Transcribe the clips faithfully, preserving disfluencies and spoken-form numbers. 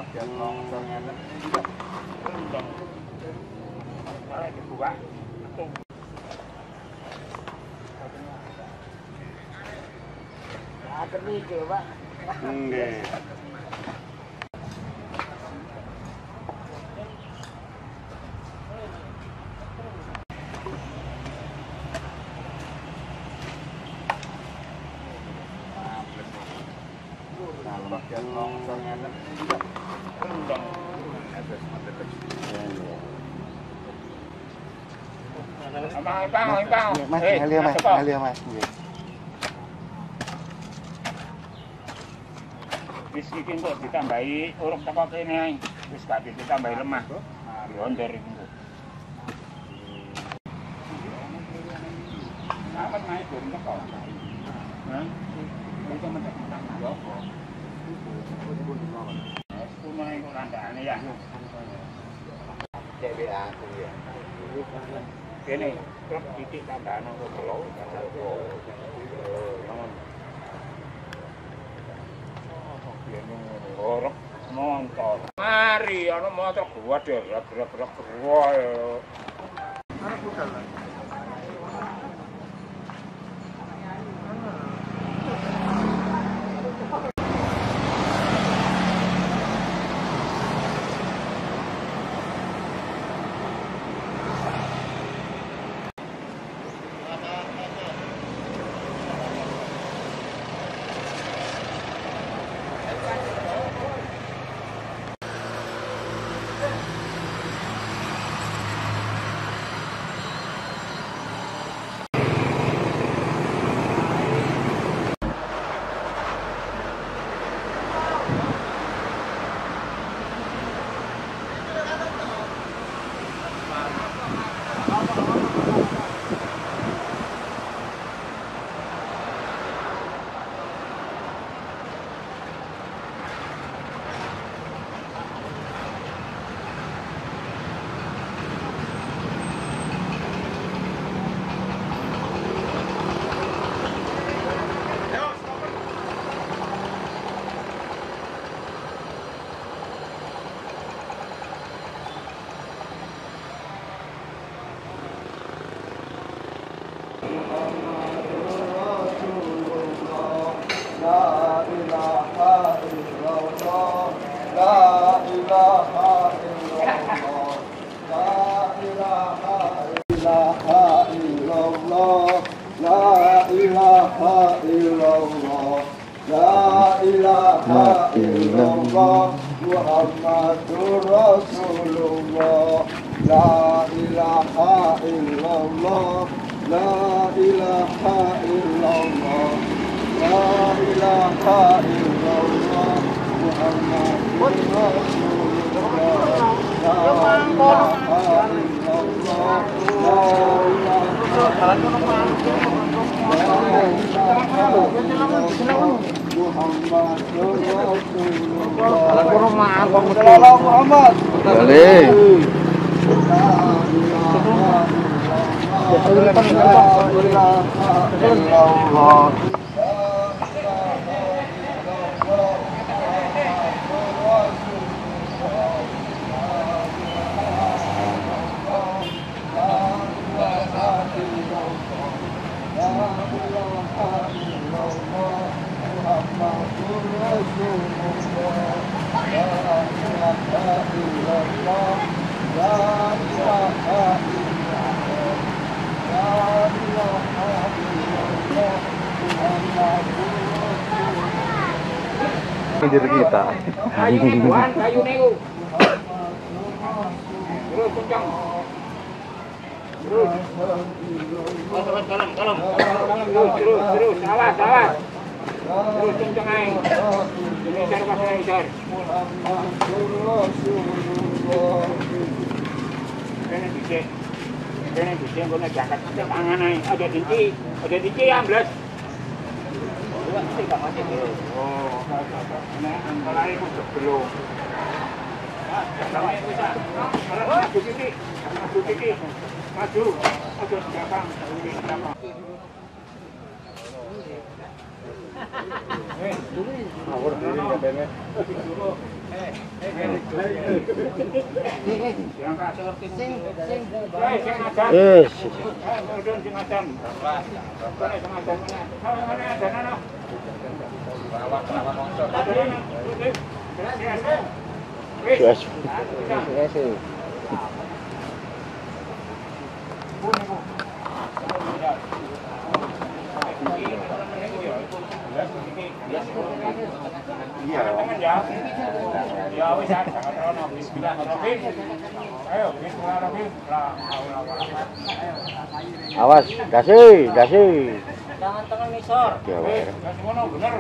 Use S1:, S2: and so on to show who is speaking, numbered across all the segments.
S1: bagian longsornya rendang. Kalau dibuka, ada nih coba.
S2: Enggak.
S1: Bagian longsornya rendang. Bang, bang, bang.
S2: Mas, ngalir mas, ngalir mas.
S1: Wis iki kok ditambahi urip teko kene ae. Wis gak ditambahi lemah. Yonder iku. Sampe naik belum teko. Hah? Itu mentek-mentek yo kok. Kuno iku landane ya. C B A aku ya. Kene, klub titik tambahan ono telo. Orok motor. Mari ana motor gua gerak-gerak wae. Ana budal.
S3: Muhammadur Rasulullah, la ilaha illallah, la ilaha illallah, la ilaha illallah, Muhammadur Rasulullah, la ilaha illallah, la ilaha illallah, Muhammadur Rasulullah. Salam Muhammad.
S2: Boleh. Pinggir kita.
S1: Kayu neguan, kayu negu. Terus kencang. Terus. Oh, dalam, dalam, dalam. Terus, terus, terus. Awas, awas. Terus kencang aja. Ini cari pasang isar. Ini dicek. Ini dicek, gue jangkat tangan aja. Ada dinci, ada dinci ya, belas. Oh, ini antara itu sebelum. Kalau bisa, maju titik, maju titik, maju, maju di belakang, di belakang.
S2: Yes. Yes.
S1: Iya. Ya wis jangan terlalu bismillahirrahmanirrahim. Ayo bismillahirrahmanirrahim.
S2: Awas, gasih, gasih.
S1: Jangan tangan nisor.
S2: Oke, wes.
S1: Kasih ngono bener.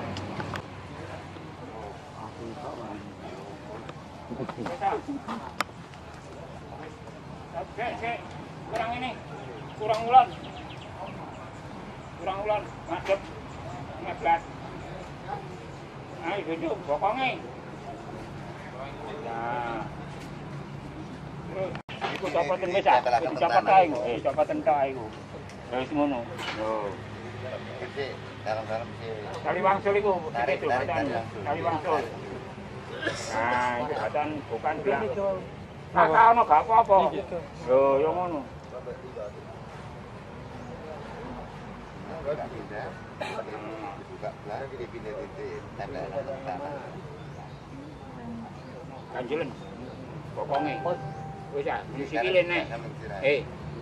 S1: Oke, oke. Kurang ini. Kurang ulan. Kurang ulan. Ngadep. Ngeblat. Ayo duduk, bokongnya. Nah. Terus, iku copotin wis ah. Iku copot ae iku. Eh, copotin tok ae iku. Wis ngono. Yo.
S3: Kecil, dalam-dalam sih.
S1: Tali wangsul iku,
S3: Tarik,
S1: itu
S3: tarik,
S1: badan.
S3: tarik.
S1: Tali wangsul. Nah, itu badan bukan bilang. Nah, kalau gak apa-apa. Yo, yo ngono.
S3: Buka belakang jadi pindah titik. Tanda pertama.
S1: Kanjelen. Bokongnya. Wis ah, disikilin nih. Eh.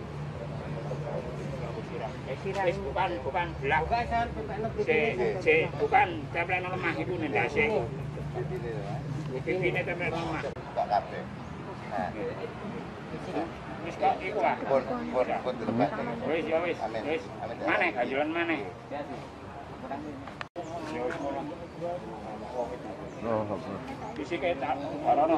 S1: Wis bukan, bukan belak. Si, si, bukan tempel lemah iku nendase. Pipine tempel lemah.
S3: Buka kabeh. Nah,
S1: Wis kok iku ah.
S3: pun pun pun terlepas.
S1: Wis ya wis.
S3: Amin.
S1: Wis.
S3: Amin.
S1: Maneh kanjelen maneh.
S2: Oh,
S1: Isi kayak tak barono.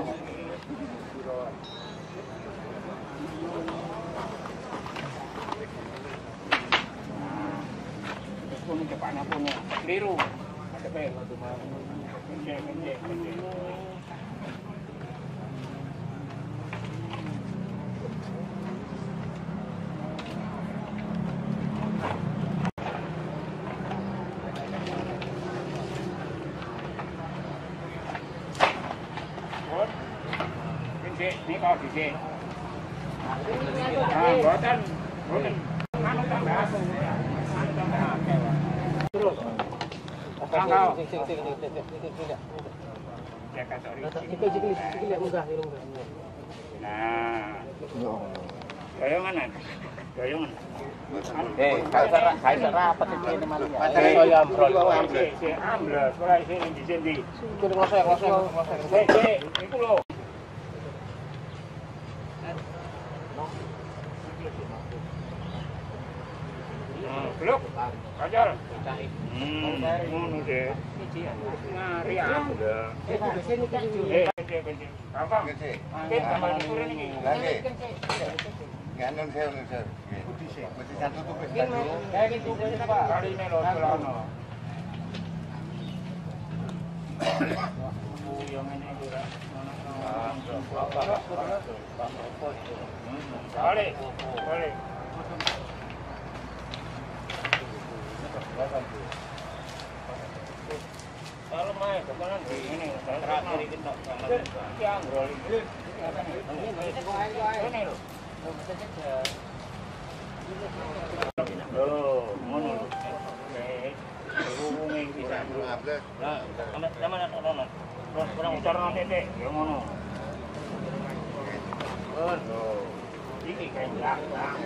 S1: Terus pun cepatnya punya keliru. Ada pe. Kenceng, kenceng, kenceng. Ini kau di sini. Ah, buatan, buatan. Anu tambah aku. Anu tambah aku. Terus. Tangkau. Cek sorry. Nah. Goyongan. Goyongan.
S3: Eh, kaisar kaisar rapat iki malah.
S1: Saya ambrol. Si ambles, ora sini di sini.
S3: Kudu ngosek ngosek ngosek.
S1: Cek, iku lho. Belum, kajar. Hmm, ngono deh. Ngari ada. Eh, kencing, kencing. Gampang.
S3: Kencing.
S1: Mungkin tambah turun ini.
S3: Lagi. Ganun saya nun sir. Mesti satu tuh pesta dulu.
S1: Kali ini lo celana. Yang ini juga. Balik, balik. Kalau main, kemarin di ini, terakhir kita yang rolling. Ini loh. Loh, mana loh? Hubungi bisa. Nah, sama nak orang nak. Kurang bicara nanti deh, yang mana? Loh, ini kayak belakang.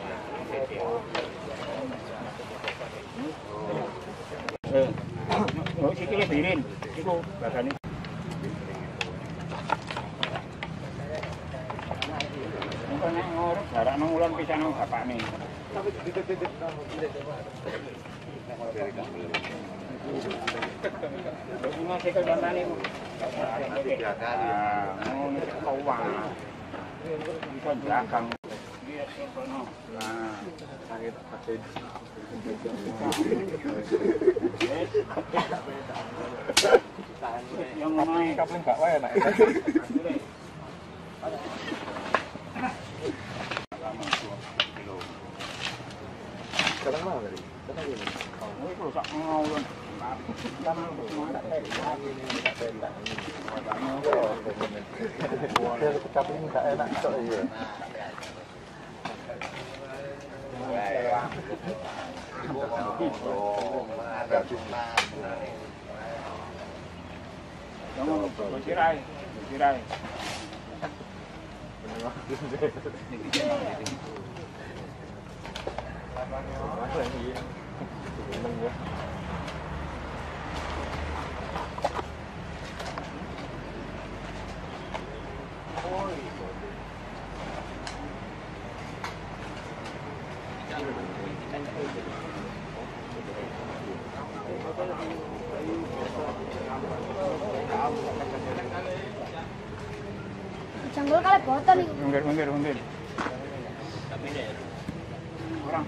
S1: Eh, oh sikile birin, iku bagane. Mungkin nek ngurus jarak nang ulan pisan nang bapakne. Ini masih ke kontane. Tiga kali. Ah, ngono sik kawang. Bisa belakang. Iya, kono. Nah, sakit sakit. Yang ngomong kapling gak wae nek.
S2: sekarang mana tadi?
S1: Itu sak mau luôn.
S3: Tapi enggak enak kok iya. Ada jumlah.
S1: Jangan bercerai, bercerai.
S4: Janggul kali botol nih.
S1: Mundur, mundur, mundur. Orang.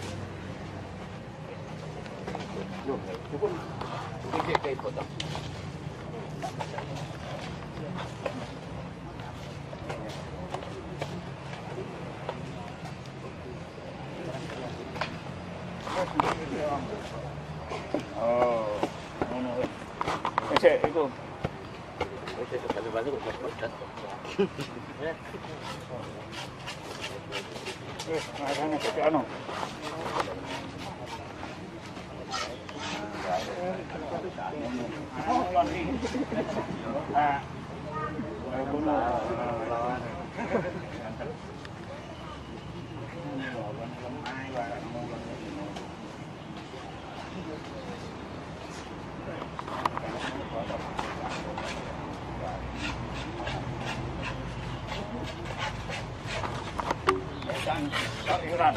S1: Oh, ono. Ese itu.
S2: Ese sekali balik kok pedas.
S1: Eh, makanya ke ano. Oh, lagi. Ah. Guna lawan. Sayuran.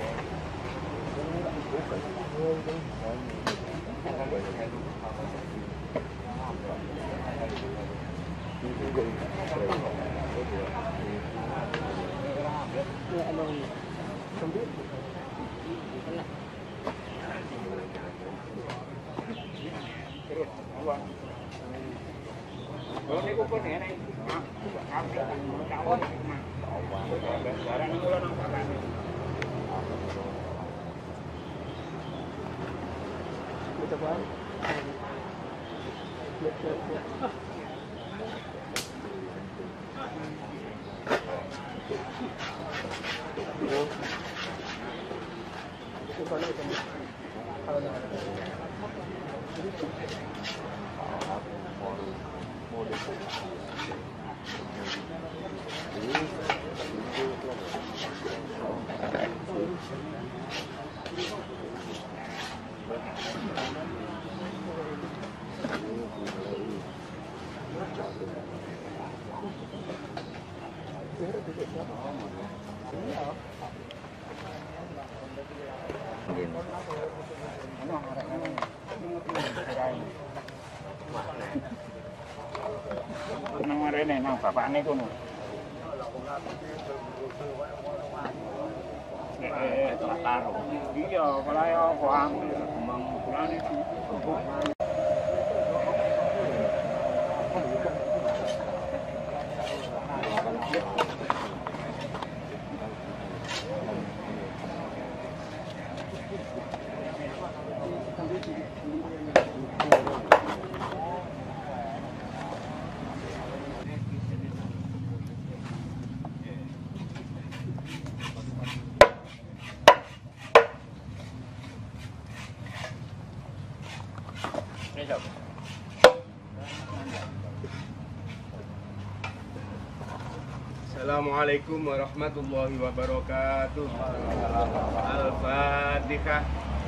S1: Kalau ni kumpul ni, ni, apa kawan, barang ni mula nampak kan. Kita buat. Nang marene nang bapakne kono. Eh, taruh. Iya, kalau ya kok ambil kembang bulan itu.
S5: Assalamualaikum warahmatullahi wabarakatuh. Al-Fatihah.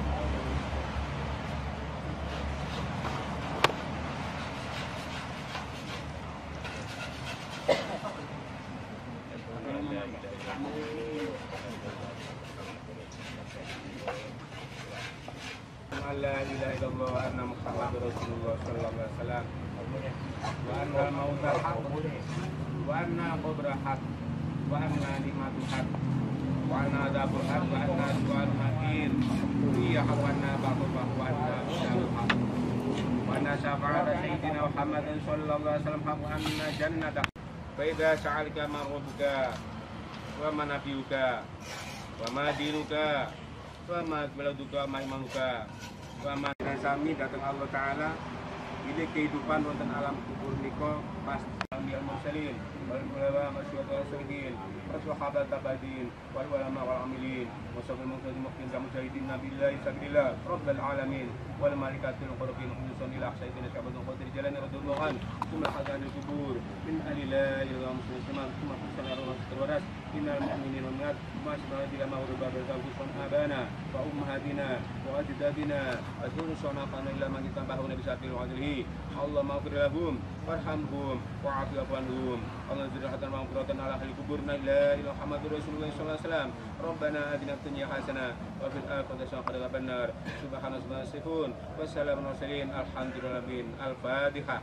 S5: La ilaha illallah wa anna Muhammadar Rasulullah sallallahu alaihi wasallam. Wa anna al-mauta haq wa anna qabra haq wa anna limatu haq wa anna adabul haq wa anna su'al makir iya wa anna ba'du wa anna bidalu haq wa anna syafa'ata sayyidina Muhammadin sallallahu alaihi wasallam haq wa anna jannata fa idza sa'alka ma rabbuka wa ma nabiyuka wa ma dinuka Selamat beladuka mai manuka. Selamat dan sami datang Allah Ta'ala. Ini kehidupan wonten alam kubur niko pas ambil mursalin wal ulama masyhur salihin washabat tabadin wal ulama wal amilin wasabul muqtadim muqtin mujahidin nabillahi sabilillah rabbil alamin wal malikatul qurqin khususan ila sayyidina syabadun qadir jalani radhullahu summa hadanil kubur min alillahi wa muslimin summa sallallahu alaihi waras innal mu'minina wal mu'minat masbah bila ma'ruf barzakhusun abana wa ummahatina wa ajdadina azhuru sonaqana ila man tambahuna bisabil wajhi Allah maghfir lahum warhamhum wa'afi anhum Allah zirahatan maghfiratan ala ahli kuburna la ilaha Muhammadur Rasulullah sallallahu alaihi wasallam Rabbana atina fid dunya hasanah wa fil akhirati hasanah wa qina adzabannar subhanallahi wa bihamdihi wassalamu mursalin alhamdulillahi al-fatihah.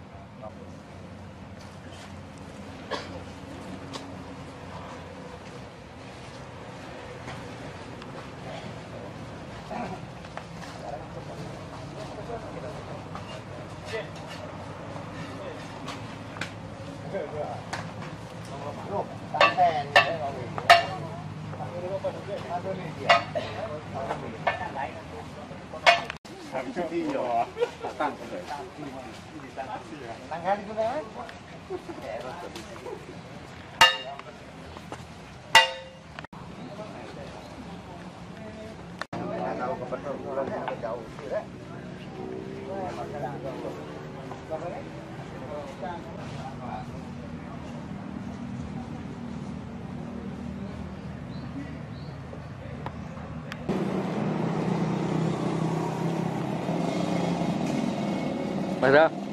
S2: Mas Ra,